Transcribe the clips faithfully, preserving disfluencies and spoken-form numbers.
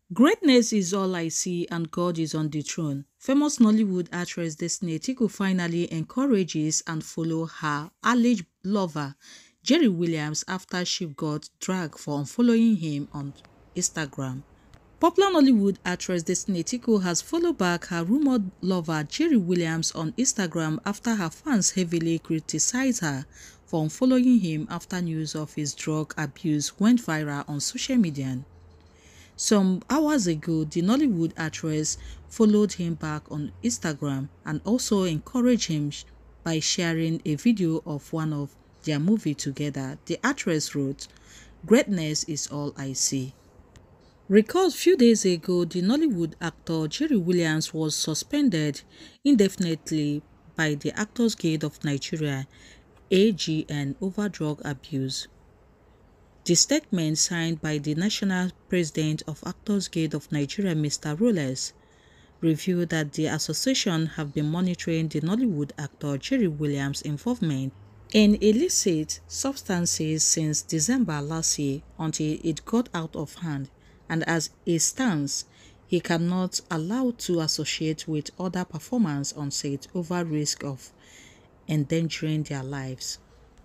Greatness is all I see and God is on the throne. Famous Nollywood actress Destiny Etiko finally encourages and follows her alleged lover Jerry Williams after she got dragged for unfollowing him on Instagram. Popular Nollywood actress Destiny Etiko has followed back her rumored lover Jerry Williams on Instagram after her fans heavily criticized her for unfollowing him after news of his drug abuse went viral on social media. Some hours ago, the Nollywood actress followed him back on Instagram and also encouraged him by sharing a video of one of their movie together. The actress wrote, "Greatness is all I see." Recalled a few days ago, the Nollywood actor Jerry Williams was suspended indefinitely by the Actors Guild of Nigeria (A G N) over drug abuse. The statement, signed by the National President of Actors Guild of Nigeria, Mister Rolles, revealed that the association have been monitoring the Nollywood actor Jerry Williams' involvement in illicit substances since December last year until it got out of hand, and as it stands, he cannot allow to associate with other performers on set over risk of endangering their lives.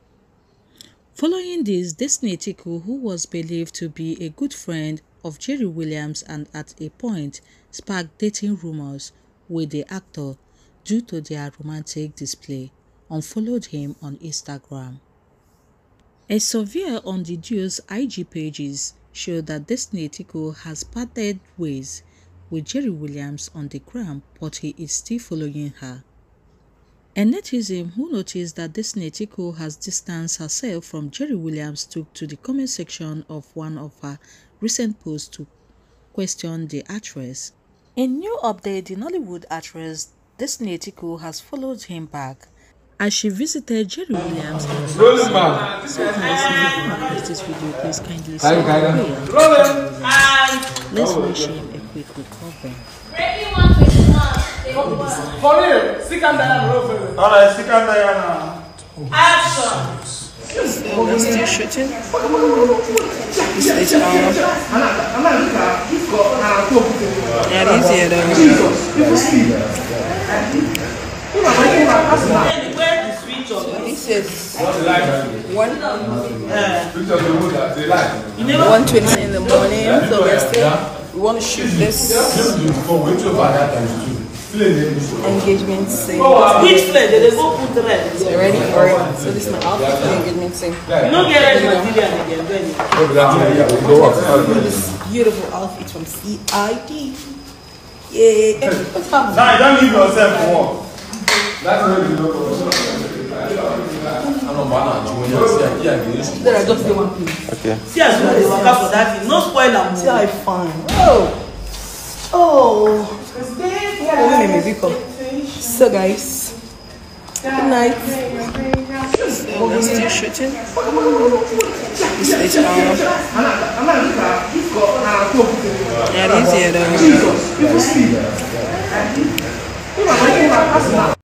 Following this, Destiny Etiko, who was believed to be a good friend of Jerry Williams and at a point sparked dating rumors with the actor due to their romantic display, unfollowed him on Instagram. A survey on the duo's I G pages showed that Destiny Etiko has parted ways with Jerry Williams on the gram, but he is still following her. A netizen who noticed that Destiny Etiko has distanced herself from Jerry Williams took to the comment section of one of her recent posts to question the actress. In new update, the Nollywood actress Destiny Etiko has followed him back as she visited Jerry Williams. So guys, if you have watched this video, please kindly subscribe. Let's wish him a quick recovery. For real, sick and Diana. Alright, sick and Diana. Action! So we're still shooting. This is all. Yeah, it is here though. So he says one one twenty in the morning, so we're still we want to shoot this engagement scene. Which flag? They go put the red. So ready for it? So this is my outfit for the engagement scene. You don't get ready material again, This beautiful outfit from C I D. Yeah. What's happening? Nah, don't leave yourself for work. That's where you go. There are just the one thing. Okay. See as well, they work out for that thing. No spoiler. See how I find. Oh. Oh. So guys, good night. So we're still shooting. This is all. Yeah, it is here though.